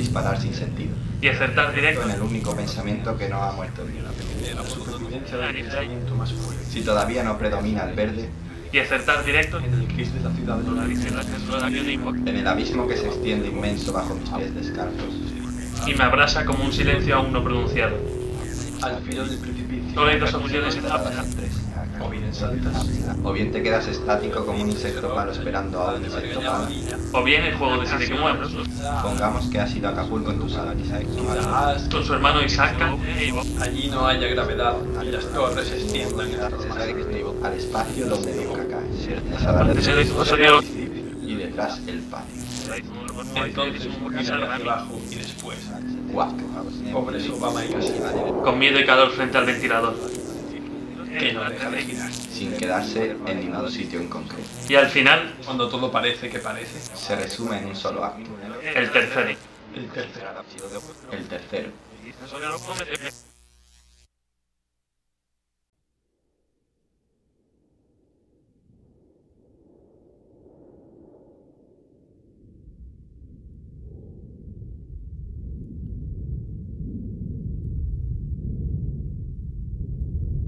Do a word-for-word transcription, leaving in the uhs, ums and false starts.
disparar sin sentido. Y acertar directo. En el único pensamiento que no ha muerto. La supervivencia del pensamiento más fuerte. Si todavía no predomina el verde, Y acertar directo. En el gris de la ciudad de la en el abismo que se extiende inmenso bajo mis pies descalzos. Y me abrasa como un silencio aún no pronunciado. Al final del precipicio. Solo hay dos opciones en la Dadas en tres. O bien saltas. O bien te quedas estático como un insecto malo esperando a un insecto malo. O bien el juego decide que mueras. Pongamos que has ido a Acapulco en tu salón Isaac. Quizás Con su hermano Isaac. allí no haya gravedad y las torres se extiendan en el Al espacio donde nunca cae. Esa la y detrás el patio. Entonces mira hacia abajo y después. Guac. Pobres Obama y Casilla. Con miedo y calor frente al ventilador. Que no deja de girar. Sin quedarse en ningún sitio en concreto. Y al final, Cuando todo parece que parece. Se resume en un solo acto. el tercero. El tercero. El tercero.